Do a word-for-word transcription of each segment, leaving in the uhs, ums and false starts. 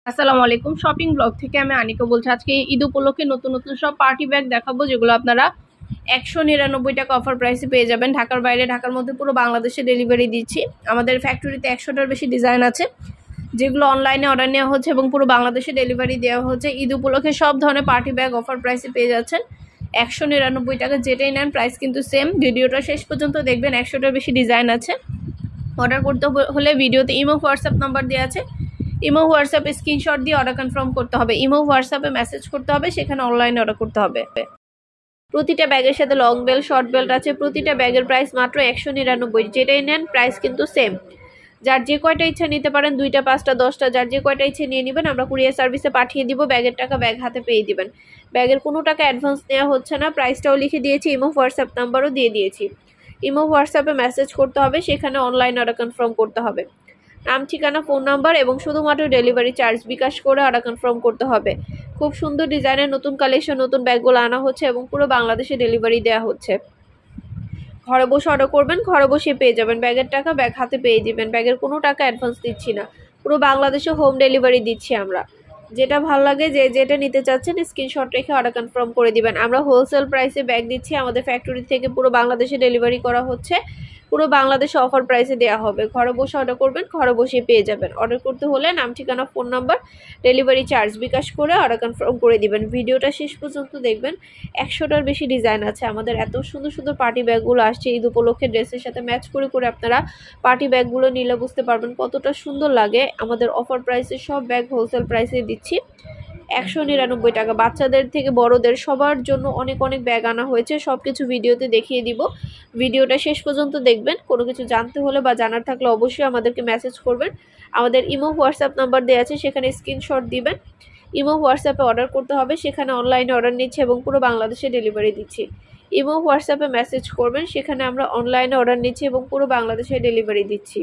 আসসালামু আলাইকুম shopping blog থেকে আমি আনিকা বলছি। আজকে ঈদ উপলক্ষে নতুন নতুন সব পার্টি ব্যাগ দেখাবো, যেগুলো আপনারা একশো নিরানব্বই টাকা অফার প্রাইসে পেয়ে যাবেন। ঢাকার বাইরে, ঢাকার মধ্যে পুরো বাংলাদেশে ডেলিভারি দিচ্ছি। আমাদের ফ্যাক্টরিতে একশোটার বেশি ডিজাইন আছে, যেগুলো অনলাইনে অর্ডার নেওয়া হচ্ছে এবং পুরো বাংলাদেশে ডেলিভারি দেওয়া হচ্ছে। ঈদ উপলক্ষে সব ধরনের পার্টি ব্যাগ অফার প্রাইসে পেয়ে যাচ্ছেন একশো নিরানব্বই টাকা। যেটাই নেন প্রাইস কিন্তু সেম। ভিডিওটা শেষ পর্যন্ত দেখবেন, একশোটার বেশি ডিজাইন আছে। অর্ডার করতে হলে ভিডিওতে ইমো হোয়াটসঅ্যাপ নাম্বার দেওয়া আছে, ইমো হোয়াটসঅ্যাপে স্ক্রিনশট দিয়ে অর্ডার কনফার্ম করতে হবে। ইমো হোয়াটসঅ্যাপে মেসেজ করতে হবে, সেখানে অনলাইনে অর্ডার করতে হবে। প্রতিটা ব্যাগের সাথে লং বেল্ট, শর্ট বেল্ট আছে। প্রতিটা ব্যাগের প্রাইস মাত্র একশো নিরানব্বই। যেটাই নেন প্রাইস কিন্তু সেম। যার যে কয়টা ইচ্ছা নিতে পারেন, দুইটা, পাঁচটা, দশটা, যার যে কয়টা ইচ্ছে নিয়ে নেবেন। আমরা কুরিয়ার সার্ভিসে পাঠিয়ে দিব। ব্যাগের টাকা ব্যাগ হাতে পেয়ে দিবেন। ব্যাগের কোনো টাকা অ্যাডভান্স নেওয়া হচ্ছে না। প্রাইসটাও লিখে দিয়েছি, ইমো হোয়াটসঅ্যাপ নাম্বারও দিয়ে দিয়েছি। ইমো হোয়াটসঅ্যাপে মেসেজ করতে হবে, সেখানে অনলাইন অর্ডার কনফার্ম করতে হবে। নাম, ঠিকানা, ফোন নাম্বার এবং শুধুমাত্র ডেলিভারি চার্জ বিকাশ করে অর্ডার কনফার্ম করতে হবে। খুব সুন্দর ডিজাইনের নতুন কালেকশন, নতুন ব্যাগগুলো আনা হচ্ছে এবং পুরো বাংলাদেশে ডেলিভারি দেওয়া হচ্ছে। ঘরে বসে অর্ডার করবেন, ঘরে বসে পেয়ে যাবেন। ব্যাগের টাকা ব্যাগ হাতে পেয়ে দিবেন। ব্যাগের কোনো টাকা অ্যাডভান্স দিচ্ছি না, পুরো বাংলাদেশে হোম ডেলিভারি দিচ্ছি আমরা। যেটা ভালো লাগে, যে যেটা নিতে চাচ্ছেন স্ক্রিনশট রেখে অর্ডার কনফার্ম করে দিবেন। আমরা হোলসেল প্রাইসে ব্যাগ দিচ্ছি। আমাদের ফ্যাক্টরি থেকে পুরো বাংলাদেশে ডেলিভারি করা হচ্ছে। পুরো বাংলাদেশে অফার প্রাইসে দেওয়া হবে। ঘরে বসে অর্ডার করবেন, ঘরে বসে পেয়ে যাবেন। অর্ডার করতে হলে নাম, ঠিকানা, phone number, delivery charge bKash করে অর্ডার কনফার্ম করে দিবেন। ভিডিওটা শেষ পর্যন্ত দেখবেন। একশোটার বেশি ডিজাইন আছে। আমাদের এত সুন্দর সুন্দর পার্টি ব্যাগগুলো আসছে ঈদ উপলক্ষে। ড্রেসের সাথে ম্যাচ করে করে আপনারা পার্টি ব্যাগগুলো নিলে বুঝতে পারবেন কতটা সুন্দর লাগে। আমাদের অফার প্রাইসে সব ব্যাগ হোলসেল প্রাইসে দিচ্ছি একশো নিরানব্বই টাকা। বাচ্চাদের থেকে বড়দের সবার জন্য অনেক অনেক ব্যাগ আনা হয়েছে। সব কিছু ভিডিওতে দেখিয়ে দিব। ভিডিওটা শেষ পর্যন্ত দেখবেন। কোনো কিছু জানতে হলে বা জানার থাকলে অবশ্যই আমাদেরকে মেসেজ করবেন। আমাদের ইমো হোয়াটসঅ্যাপ নাম্বার দেওয়া আছে, সেখানে স্ক্রিনশট দিবেন। ইমো হোয়াটসঅ্যাপে অর্ডার করতে হবে, সেখানে অনলাইনে অর্ডার নিচ্ছে এবং পুরো বাংলাদেশে ডেলিভারি দিচ্ছি। ইমো হোয়াটসঅ্যাপে মেসেজ করবেন, সেখানে আমরা অনলাইনে অর্ডার নিচ্ছি এবং পুরো বাংলাদেশে ডেলিভারি দিচ্ছি।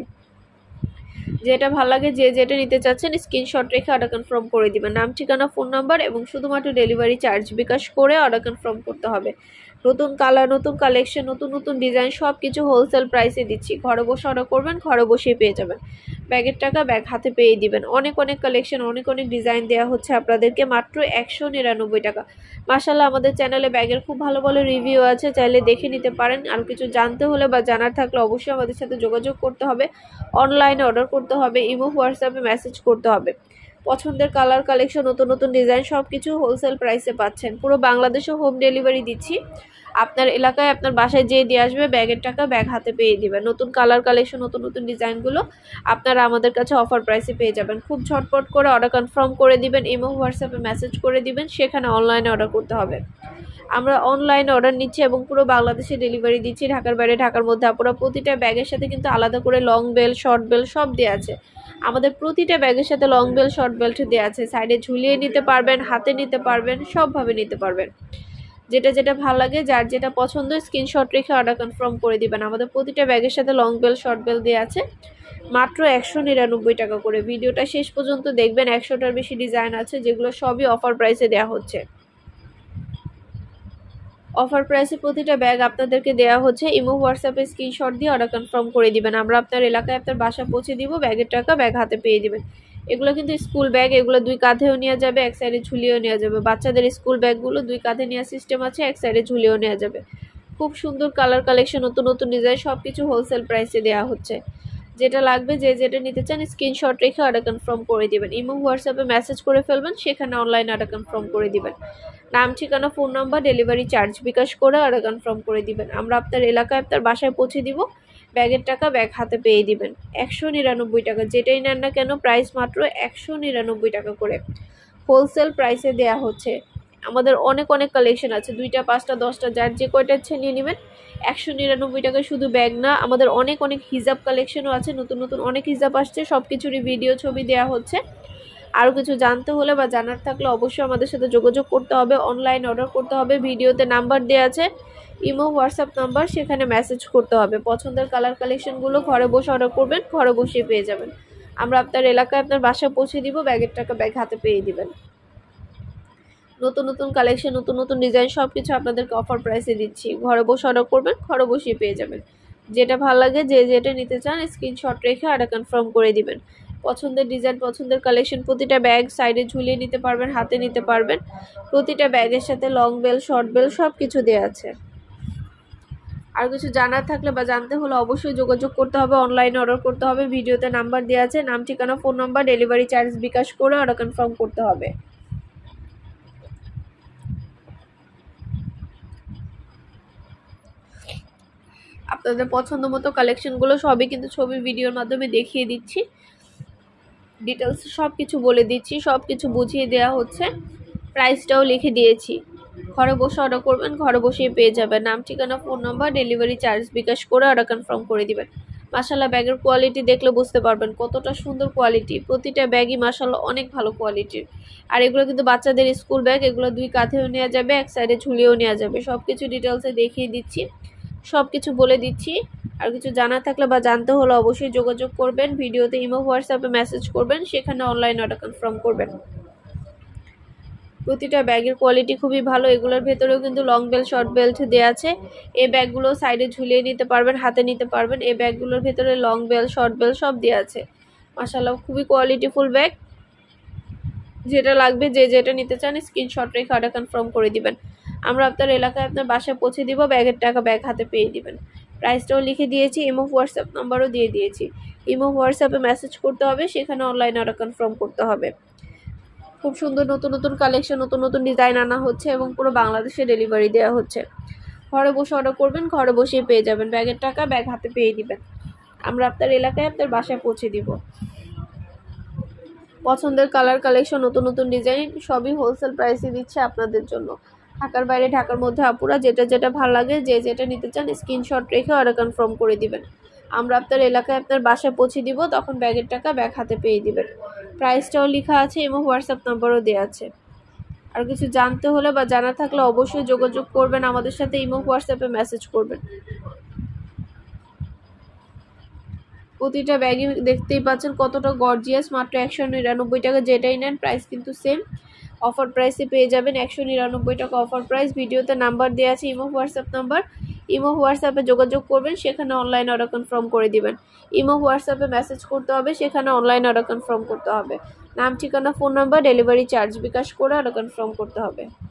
যেটা ভালো লাগে, যে যেটা নিতে চাচ্ছেন স্ক্রিনশট রেখে অর্ডার কনফার্ম করে দিবেন। নাম, ঠিকানা, ফোন নাম্বার এবং শুধুমাত্র ডেলিভারি চার্জ বিকাশ করে অর্ডার কনফার্ম করতে হবে। নতুন কালার, নতুন কালেকশন, নতুন নতুন ডিজাইন সব কিছু হোলসেল প্রাইসে দিচ্ছি। ঘরে বসে অর্ডার করবেন, ঘরে বসেই পেয়ে যাবেন। ব্যাগের টাকা ব্যাগ হাতে পেয়ে দিবেন। অনেক অনেক কালেকশন, অনেক অনেক ডিজাইন দেওয়া হচ্ছে আপনাদেরকে মাত্র একশো নিরানব্বই টাকা। মাশাআল্লাহ, আমাদের চ্যানেলে ব্যাগের খুব ভালো ভালো রিভিউ আছে, চাইলে দেখে নিতে পারেন। আর কিছু জানতে হলে বা জানার থাকলে অবশ্যই আমাদের সাথে যোগাযোগ করতে হবে। অনলাইনে অর্ডার করতে হবে, ইমো হোয়াটসঅ্যাপে মেসেজ করতে হবে। পছন্দের কালার, কালেকশন, নতুন নতুন ডিজাইন সব কিছু হোলসেল প্রাইসে পাচ্ছেন। পুরো বাংলাদেশে হোম ডেলিভারি দিচ্ছি। আপনার এলাকায়, আপনার বাসায় যেয়ে দিয়ে আসবে, ব্যাগের টাকা ব্যাগ হাতে পেয়ে দিবেন। নতুন কালার, কালেকশন, নতুন নতুন ডিজাইনগুলো আপনারা আমাদের কাছে অফার প্রাইসে পেয়ে যাবেন। খুব ঝটপট করে অর্ডার কনফার্ম করে দিবেন, ইমো হোয়াটসঅ্যাপে মেসেজ করে দিবেন, সেখানে অনলাইনে অর্ডার করতে হবে। আমরা অনলাইনে অর্ডার নিচ্ছি এবং পুরো বাংলাদেশে ডেলিভারি দিচ্ছি। ঢাকার বাইরে, ঢাকার মধ্যে। আপনারা প্রতিটা ব্যাগের সাথে কিন্তু আলাদা করে লং বেল্ট, শর্ট বেল্ট সব দেওয়া আছে। আমাদের প্রতিটা ব্যাগের সাথে লং বেল্ট, শর্ট বেল্ট দেওয়া আছে। সাইডে ঝুলিয়ে নিতে পারবেন, হাতে নিতে পারবেন, সবভাবে নিতে পারবেন। যেটা যেটা ভালো লাগে, যার যেটা পছন্দ স্ক্রিনশট রেখে অর্ডার কনফার্ম করে দিবেন। আমাদের প্রতিটা ব্যাগের সাথে লং বেল্ট, শর্ট বেল্ট দেওয়া আছে মাত্র একশো নিরানব্বই টাকা করে। ভিডিওটা শেষ পর্যন্ত দেখবেন। একশোটার বেশি ডিজাইন আছে, যেগুলো সবই অফার প্রাইসে দেওয়া হচ্ছে। অফার প্রাইসে প্রতিটা ব্যাগ আপনাদেরকে দেওয়া হচ্ছে। ইমো হোয়াটসঅ্যাপে স্ক্রিনশট দিয়ে অর্ডার কনফার্ম করে দিবেন। আমরা আপনার এলাকায়, আপনার বাসা পৌঁছে দিব। ব্যাগের টাকা ব্যাগ হাতে পেয়ে দিবেন। এগুলো কিন্তু স্কুল ব্যাগ, এগুলো দুই কাঁধেও নেওয়া যাবে, এক সাইডে ঝুলিয়েও নেওয়া যাবে। বাচ্চাদের স্কুল ব্যাগগুলো দুই কাঁধে নেওয়ার সিস্টেম আছে, এক সাইডে ঝুলিয়েও নেওয়া যাবে। খুব সুন্দর কালার, কালেকশন, নতুন নতুন ডিজাইন সব কিছু হোলসেল প্রাইসে দেওয়া হচ্ছে। যেটা লাগবে, যে যেটা নিতে চান স্ক্রিনশট রেখে অর্ডার কনফার্ম করে দিবেন। ইমো হোয়াটসঅ্যাপে মেসেজ করে ফেলবেন, সেখানে অনলাইন অর্ডার কনফার্ম করে দিবেন। নাম, ঠিকানা, phone number, delivery charge bKash করে অর্ডার কনফার্ম করে দিবেন। আমরা আপনার এলাকায়, আপনার বাসায় পৌঁছে দিব। ব্যাগের টাকা ব্যাগ হাতে পেয়ে দিবেন। একশো নিরানব্বই টাকা। যেটাই নেন না কেন প্রাইস মাত্র একশো নিরানব্বই টাকা করে হোলসেল প্রাইসে দেয়া হচ্ছে। আমাদের অনেক অনেক কালেকশন আছে, দুইটা, পাঁচটা, দশটা, যার যে কয়টা ইচ্ছে নিয়ে নেবেন। একশো নিরানব্বই টাকায় শুধু ব্যাগ না, আমাদের অনেক অনেক হিজাব কালেকশনও আছে। নতুন নতুন অনেক হিজাব আসছে, সব কিছুরই ভিডিও, ছবি দেওয়া হচ্ছে। আরও কিছু জানতে হলে বা জানার থাকলে অবশ্যই আমাদের সাথে যোগাযোগ করতে হবে। অনলাইন অর্ডার করতে হবে। ভিডিওতে নাম্বার দেওয়া আছে, ইমো হোয়াটসঅ্যাপ নাম্বার, সেখানে মেসেজ করতে হবে। পছন্দের কালার, কালেকশনগুলো ঘরে বসে অর্ডার করবেন, ঘরে বসে পেয়ে যাবেন। আমরা আপনার এলাকায়, আপনার বাসায় পৌঁছে দিব। ব্যাগের টাকা ব্যাগ হাতে পেয়ে দিবেন। নতুন নতুন কালেকশন, নতুন নতুন ডিজাইন সব কিছু আপনাদেরকে অফার প্রাইসে দিচ্ছি। ঘরে বসে অর্ডার করবেন, ঘরে বসে পেয়ে যাবেন। যেটা ভালো লাগে, যে যেটা নিতে চান স্ক্রিনশট রেখে অর্ডার কনফার্ম করে দিবেন। পছন্দের ডিজাইন, পছন্দের কালেকশন, প্রতিটা ব্যাগ সাইডে ঝুলিয়ে নিতে পারবেন, হাতে নিতে পারবেন। প্রতিটা ব্যাগের সাথে লং বেল, শর্ট বেল সব কিছু দেওয়া আছে। আর কিছু জানার থাকলে বা জানতে হলে অবশ্যই যোগাযোগ করতে হবে, অনলাইনে অর্ডার করতে হবে। ভিডিওতে নাম্বার দেওয়া আছে, নাম, ঠিকানা, phone number, delivery charge bKash করে অর্ডার কনফার্ম করতে হবে। আপনাদের পছন্দ মতো কালেকশনগুলো সবই কিন্তু ছবি ভিডিওর মাধ্যমে দেখিয়ে দিচ্ছি, ডিটেলস সব কিছু বলে দিচ্ছি, সব কিছু বুঝিয়ে দেওয়া হচ্ছে, প্রাইসটাও লিখে দিয়েছি। ঘরে বসে অর্ডার করবেন, ঘরে বসেই পেয়ে যাবেন। নাম, ঠিকানা, phone number, delivery charge bKash করে অর্ডার কনফার্ম করে দিবেন। মাশাআল্লাহ ব্যাগের কোয়ালিটি দেখলে বুঝতে পারবেন কতটা সুন্দর কোয়ালিটি। প্রতিটা ব্যাগই মাশাআল্লাহ অনেক ভালো কোয়ালিটির। আর এগুলো কিন্তু বাচ্চাদের স্কুল ব্যাগ, এগুলো দুই কাঁধেও নেওয়া যাবে, এক সাইডে ঝুলিয়েও নেওয়া যাবে। সব কিছু ডিটেলসে দেখিয়ে দিচ্ছি, সব কিছু বলে দিচ্ছি। আর কিছু জানার থাকলে বা জানতে হলে অবশ্যই যোগাযোগ করবেন। ভিডিওতে ইমো, হোয়াটসঅ্যাপে মেসেজ করবেন, সেখানে অনলাইন অর্ডার কনফার্ম করবেন। প্রতিটা ব্যাগের কোয়ালিটি খুবই ভালো। এগুলোর ভেতরেও কিন্তু লং বেল্ট, শর্ট বেল্ট দেওয়া আছে। এই ব্যাগগুলো সাইডে ঝুলিয়ে নিতে পারবেন, হাতে নিতে পারবেন। এই ব্যাগগুলোর ভেতরে লং বেল্ট, শর্ট বেল্ট সব দেওয়া আছে। মাশাআল্লাহ খুবই কোয়ালিটিফুল ব্যাগ। যেটা লাগবে, যে যেটা নিতে চান স্ক্রিনশট রেখে অর্ডার কনফার্ম করে দিবেন। আমরা আপনার এলাকায় আপনার বাসায় পৌঁছে দিব, ব্যাগের টাকা ব্যাগ হাতে পেয়ে দিবেন। প্রাইসটাও লিখে দিয়েছি, ইমো হোয়াটসঅ্যাপ নাম্বারও দিয়ে দিয়েছি। ইমো হোয়াটসঅ্যাপে মেসেজ করতে হবে, সেখানে অনলাইনে অর্ডার কনফার্ম করতে হবে। খুব সুন্দর নতুন নতুন কালেকশন, নতুন নতুন ডিজাইন আনা হচ্ছে এবং পুরো বাংলাদেশে ডেলিভারি দেওয়া হচ্ছে। ঘরে বসে অর্ডার করবেন, ঘরে বসেই পেয়ে যাবেন। ব্যাগের টাকা ব্যাগ হাতে পেয়ে দিবেন। আমরা আপনার এলাকায় আপনার বাসায় পৌঁছে দিব। পছন্দের কালার, কালেকশন, নতুন নতুন ডিজাইন সবই হোলসেল প্রাইসে দিচ্ছে আপনাদের জন্য। ঢাকার বাইরে, ঢাকার মধ্যে আপুরা যেটা যেটা ভালো লাগে, যে যেটা নিতে চান স্ক্রিনশট রেখে অর্ডার কনফার্ম করে দিবেন। আমরা আপনার এলাকায় আপনার বাসায় পৌঁছে দিব, তখন ব্যাগের টাকা ব্যাগ হাতে পেয়ে দিবেন। প্রাইসটাও লেখা আছে এবং হোয়াটসঅ্যাপ নাম্বারও দেওয়া আছে। আর কিছু জানতে হলে বা জানা থাকলে অবশ্যই যোগাযোগ করবেন আমাদের সাথে, ইমো হোয়াটসঅ্যাপে মেসেজ করবেন। প্রতিটা ব্যাগই দেখতেই পাচ্ছেন কতটা গর্জিয়াস, মাত্র একশো নিরানব্বই টাকা। যেটাই নেন প্রাইস কিন্তু সেম, অফার প্রাইসে পেয়ে যাবেন একশো নিরানব্বই টাকা অফার প্রাইস। ভিডিওতে নাম্বার দেওয়া আছে, ইমো হোয়াটসঅ্যাপ নাম্বার। ইমো হোয়াটসঅ্যাপে যোগাযোগ করবেন, সেখানে অনলাইন অর্ডার কনফার্ম করে দিবেন। ইমো হোয়াটসঅ্যাপে মেসেজ করতে হবে, সেখানে অনলাইন অর্ডার কনফার্ম করতে হবে। নাম, ঠিকানা, phone number, delivery charge bKash করে অর্ডার কনফার্ম করতে হবে।